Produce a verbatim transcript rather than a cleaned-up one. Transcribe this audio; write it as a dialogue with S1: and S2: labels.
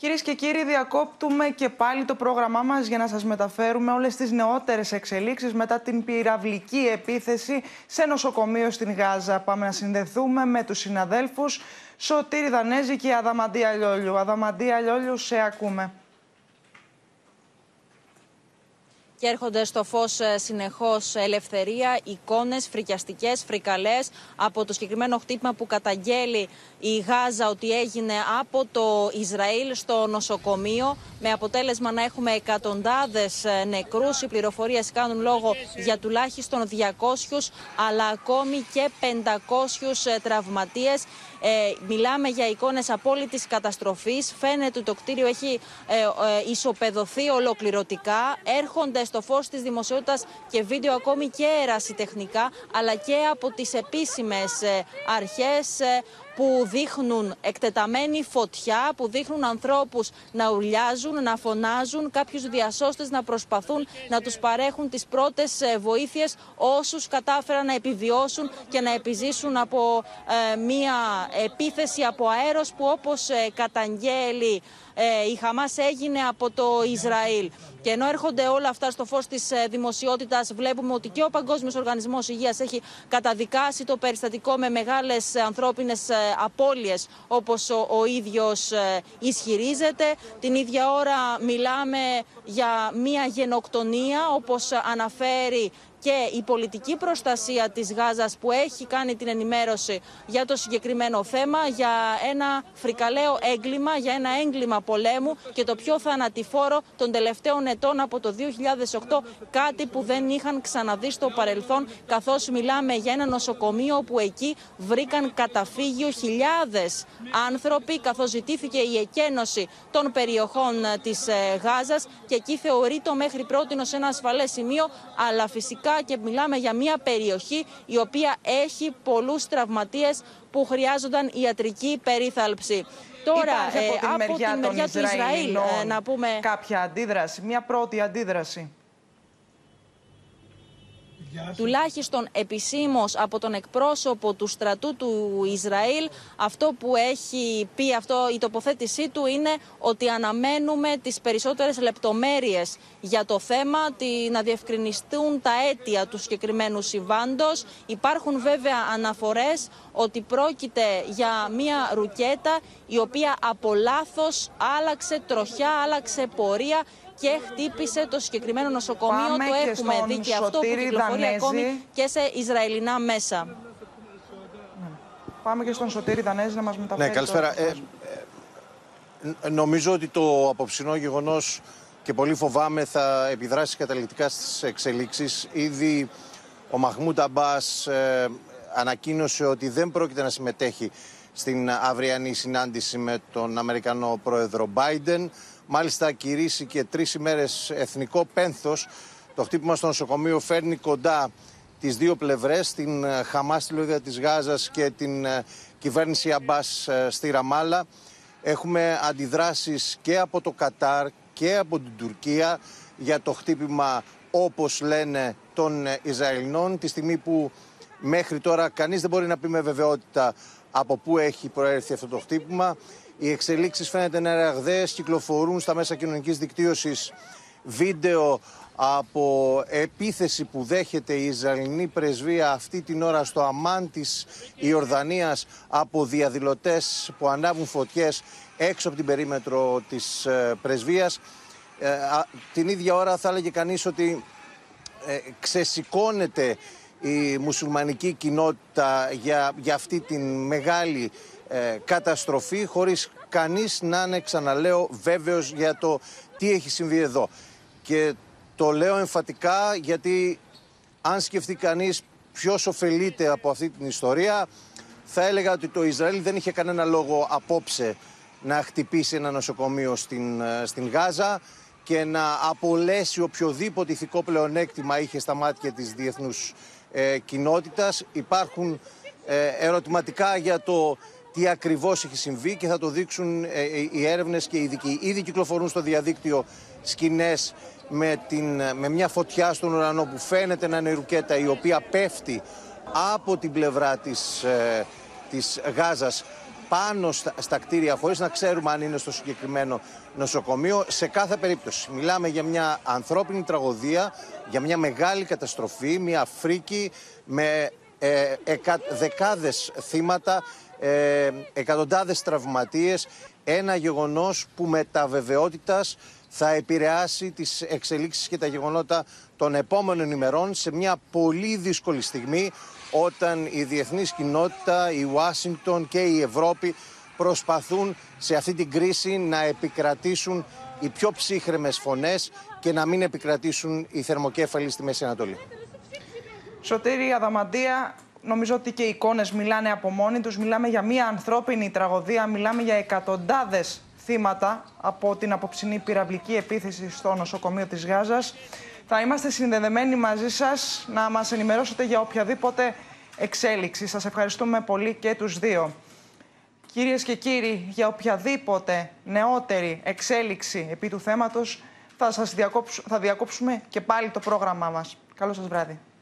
S1: Κυρίες και κύριοι, διακόπτουμε και πάλι το πρόγραμμά μας για να σας μεταφέρουμε όλες τις νεότερες εξελίξεις μετά την πυραυλική επίθεση σε νοσοκομείο στην Γάζα. Πάμε να συνδεθούμε με τους συναδέλφους Σωτήρη Δανέζη και Αδαμαντία Λιόλιου. Αδαμαντία Λιόλιου, σε ακούμε.
S2: Και έρχονται στο φως συνεχώς ελευθερία, εικόνες φρικιαστικές, φρικαλές από το συγκεκριμένο χτύπημα που καταγγέλει η Γάζα ότι έγινε από το Ισραήλ στο νοσοκομείο, με αποτέλεσμα να έχουμε εκατοντάδες νεκρούς. Οι πληροφορίες κάνουν λόγο για τουλάχιστον διακόσιους, αλλά ακόμη και πεντακόσιους τραυματίες. Ε, μιλάμε για εικόνες απόλυτης καταστροφής. Φαίνεται ότι το κτίριο έχει ε, ε, ισοπεδωθεί ολοκληρωτικά. Έρχονται στο φως της δημοσιότητας και βίντεο ακόμη και ερασιτεχνικά, αλλά και από τις επίσημες ε, αρχές ε, που δείχνουν εκτεταμένη φωτιά, που δείχνουν ανθρώπους να ουρλιάζουν, να φωνάζουν, κάποιους διασώστες να προσπαθούν να τους παρέχουν τις πρώτες βοήθειες, όσους κατάφεραν να επιβιώσουν και να επιζήσουν από ε, μία επίθεση από αέρος που, όπως ε, καταγγέλει ε, η Χαμάς, έγινε από το Ισραήλ. Και ενώ έρχονται όλα αυτά στο φως της ε, δημοσιότητας, βλέπουμε ότι και ο Παγκόσμιος Οργανισμός Υγείας έχει καταδικάσει το περιστατικό με μεγάλες ανθρώπινες ε, απώλειες, όπως ο, ο ίδιος ε, ισχυρίζεται. Την ίδια ώρα μιλάμε για μία γενοκτονία, όπως αναφέρει και η πολιτική προστασία της Γάζας, που έχει κάνει την ενημέρωση για το συγκεκριμένο θέμα, για ένα φρικαλαίο έγκλημα, για ένα έγκλημα πολέμου και το πιο θανατηφόρο των τελευταίων ετών από το δύο χιλιάδες οκτώ, κάτι που δεν είχαν ξαναδεί στο παρελθόν, καθώς μιλάμε για ένα νοσοκομείο όπου εκεί βρήκαν καταφύγιο χιλιάδες άνθρωποι, καθώς ζητήθηκε η εκένωση των περιοχών της Γάζας και εκεί θεωρείται μέχρι πρότινος ένα ασφαλές σημείο, αλλά φυσικά και μιλάμε για μια περιοχή η οποία έχει πολλούς τραυματίες που χρειάζονταν ιατρική περίθαλψη. Τώρα,
S1: Υπάρχει από την
S2: ε,
S1: μεριά,
S2: από τη μεριά του Ισραήλ, ε, να πούμε...
S1: κάποια αντίδραση, μια πρώτη αντίδραση.
S2: Τουλάχιστον επισήμως από τον εκπρόσωπο του στρατού του Ισραήλ, αυτό που έχει πει, αυτό, η τοποθέτησή του είναι ότι αναμένουμε τις περισσότερες λεπτομέρειες για το θέμα, τη, να διευκρινιστούν τα αίτια του συγκεκριμένου συμβάντος. Υπάρχουν βέβαια αναφορές ότι πρόκειται για μια ρουκέτα η οποία από λάθος άλλαξε τροχιά, άλλαξε πορεία και χτύπησε το συγκεκριμένο νοσοκομείο.
S1: Πάμε
S2: το έχουμε δει και αυτό που κυκλοφορεί ακόμη και σε Ισραηλινά μέσα. Ναι.
S1: Πάμε και στον Σωτήρη Δανέζη να μας μεταφέρει.
S3: Ναι, καλησπέρα. Ε, ε, νομίζω ότι το απόψινό γεγονός, και πολύ φοβάμαι, θα επιδράσει καταληκτικά στις εξελίξεις. Ήδη ο Μαχμούντ Αμπάς ε, ανακοίνωσε ότι δεν πρόκειται να συμμετέχει στην αυριανή συνάντηση με τον Αμερικανό πρόεδρο Μπάιντεν. Μάλιστα κηρύσσει και τρεις ημέρες εθνικό πένθος. Το χτύπημα στο νοσοκομείο φέρνει κοντά τις δύο πλευρές, την Χαμάς στη λωρίδα της Γάζας και την κυβέρνηση Αμπάς στη Ραμάλα. Έχουμε αντιδράσεις και από το Κατάρ και από την Τουρκία για το χτύπημα, όπως λένε, των Ισραηλινών, τη στιγμή που μέχρι τώρα κανείς δεν μπορεί να πει με βεβαιότητα από πού έχει προέρθει αυτό το χτύπημα. Οι εξελίξεις φαίνεται να είναι ραγδαίες, κυκλοφορούν στα μέσα κοινωνικής δικτύωσης βίντεο από επίθεση που δέχεται η Ισραηλινή πρεσβεία αυτή την ώρα στο Αμάν της Ιορδανίας από διαδηλωτές που ανάβουν φωτιές έξω από την περίμετρο της πρεσβείας. Ε, την ίδια ώρα θα έλεγε κανείς ότι ε, ξεσηκώνεται η μουσουλμανική κοινότητα για, για αυτή την μεγάλη ε, καταστροφή, χωρίς κανείς να είναι, ξαναλέω, βέβαιος για το τι έχει συμβεί εδώ. Και το λέω εμφατικά γιατί αν σκεφτεί κανείς ποιος ωφελείται από αυτή την ιστορία, θα έλεγα ότι το Ισραήλ δεν είχε κανένα λόγο απόψε να χτυπήσει ένα νοσοκομείο στην, στην Γάζα και να απολέσει οποιοδήποτε ηθικό πλεονέκτημα είχε στα μάτια της διεθνούς ε, κοινότητας. Υπάρχουν ε, ερωτηματικά για το τι ακριβώς έχει συμβεί και θα το δείξουν ε, οι έρευνες και οι ειδικοί. Ήδη κυκλοφορούν στο διαδίκτυο σκηνές με, την, με μια φωτιά στον ουρανό που φαίνεται να είναι η ρουκέτα η οποία πέφτει από την πλευρά της, ε, της Γάζας πάνω στα, στα κτίρια χωρίς να ξέρουμε αν είναι στο συγκεκριμένο νοσοκομείο. Σε κάθε περίπτωση μιλάμε για μια ανθρώπινη τραγωδία, για μια μεγάλη καταστροφή, μια φρίκη με ε, εκα, δεκάδες θύματα, ε, εκατοντάδες τραυματίες. Ένα γεγονός που με τα βεβαιότητας θα επηρεάσει τις εξελίξεις και τα γεγονότα των επόμενων ημερών σε μια πολύ δύσκολη στιγμή, όταν η διεθνής κοινότητα, η Ουάσιγκτον και η Ευρώπη προσπαθούν σε αυτή την κρίση να επικρατήσουν οι πιο ψύχρεμες φωνές και να μην επικρατήσουν οι θερμοκέφαλοι στη Μέση Ανατολή.
S1: Σωτήρη Αδαμαντία, νομίζω ότι και οι εικόνες μιλάνε από μόνοι τους. Μιλάμε για μια ανθρώπινη τραγωδία, μιλάμε για εκατοντάδες θύματα από την απόψινή πυραυλική επίθεση στο νοσοκομείο της Γάζας. Θα είμαστε συνδεδεμένοι μαζί σας να μας ενημερώσετε για οποιαδήποτε εξέλιξη. Σας ευχαριστούμε πολύ και τους δύο. Κυρίες και κύριοι, για οποιαδήποτε νεότερη εξέλιξη επί του θέματος θα σας διακόψουμε, θα διακόψουμε και πάλι το πρόγραμμά μας. Καλό σας βράδυ.